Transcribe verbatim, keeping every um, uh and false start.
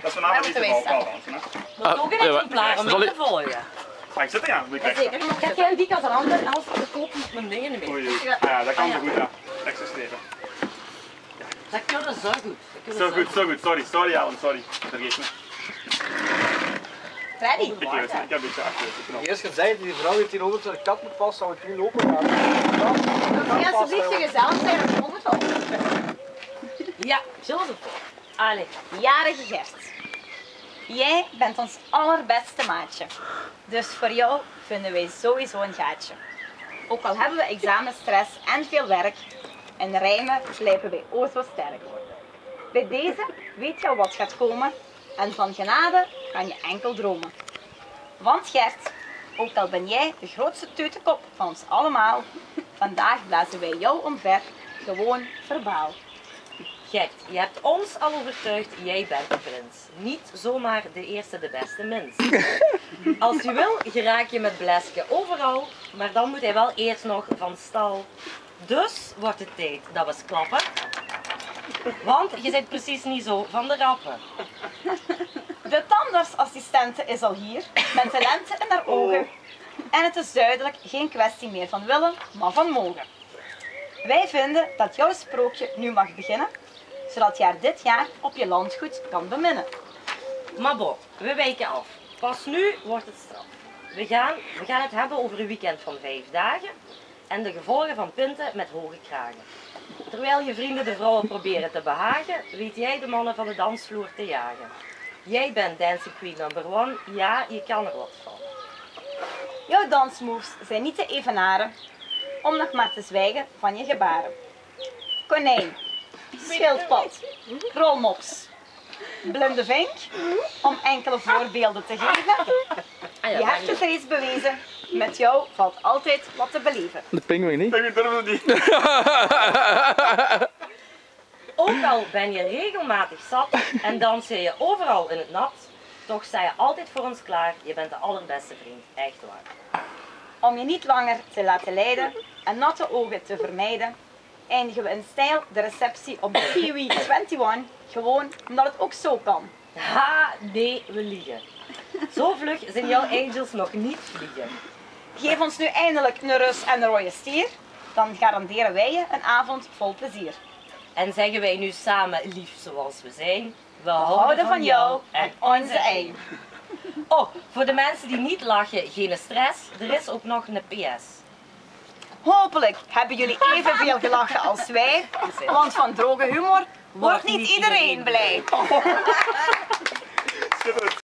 Dat is vanavond niet te vallen dansen, hè. Dat is ook een exemplaar om mee te volgen. Ga ik zitten, ja? Moet ik Zeker. Kijk jij die kant aan de andere, anders verkoop ik mijn dingen niet meer. Oei, oei. Ja, dat kan zo goed, ja. Extra strepen. Dat kan er zo goed. Zo goed, zo goed. Sorry, sorry Alan, sorry. Vergeet me. Ready? Ik heb het, ik heb een beetje achter. Eerst gezegd dat die vrouw heeft hier over de kat moet passen, zou ik niet lopen gaan. Ja, alsjeblieft, je gezellig zijn op honderd al. Ja, zullen we voor. Allee. Jarige Gert. Jij bent ons allerbeste maatje. Dus voor jou vinden wij sowieso een gaatje. Ook al hebben we examenstress en veel werk, in rijmen slijpen wij o zo sterk. Bij deze weet je al wat gaat komen en van genade kan je enkel dromen. Want Gert, ook al ben jij de grootste teutenkop van ons allemaal, vandaag blazen wij jou omver, gewoon verbaal. Gert, je hebt ons al overtuigd, jij bent de prins. Niet zomaar de eerste, de beste mens. Als je wil, geraak je met Bleske overal, maar dan moet hij wel eerst nog van stal. Dus wordt het tijd dat we eens klappen. Want je zit precies niet zo van de rappen. De tandartsassistente is al hier, met talenten in haar ogen. En het is duidelijk geen kwestie meer van willen, maar van mogen. Wij vinden dat jouw sprookje nu mag beginnen, zodat je haar dit jaar op je landgoed kan beminnen. Maar bon, we wijken af. Pas nu wordt het straf. We gaan, we gaan het hebben over een weekend van vijf dagen en de gevolgen van pinten met hoge kragen. Terwijl je vrienden de vrouwen proberen te behagen, weet jij de mannen van de dansvloer te jagen. Jij bent dancing queen number one, ja, je kan er wat van. Jouw dansmoves zijn niet te evenaren, om nog maar te zwijgen van je gebaren. Konijn, schildpad, rolmops, blinde vink, om enkele voorbeelden te geven. Je hebt het reeds bewezen, met jou valt altijd wat te beleven. De pinguïn niet? Ik durf het niet. Ook al ben je regelmatig zat en dans je overal in het nat, toch sta je altijd voor ons klaar, je bent de allerbeste vriend, echt waar. Om je niet langer te laten leiden en natte ogen te vermijden, eindigen we in stijl de receptie op de Kiwi eenentwintig, gewoon omdat het ook zo kan. Ha, nee, we liegen. Zo vlug zijn jouw angels nog niet vliegen. Geef ons nu eindelijk een rus en een rode stier, dan garanderen wij je een avond vol plezier. En zeggen wij nu samen lief zoals we zijn, we, We houden van jou en onze ei. Oh, voor de mensen die niet lachen, geen stress, er is ook nog een P S. Hopelijk hebben jullie evenveel gelachen als wij, want van droge humor wordt niet iedereen blij.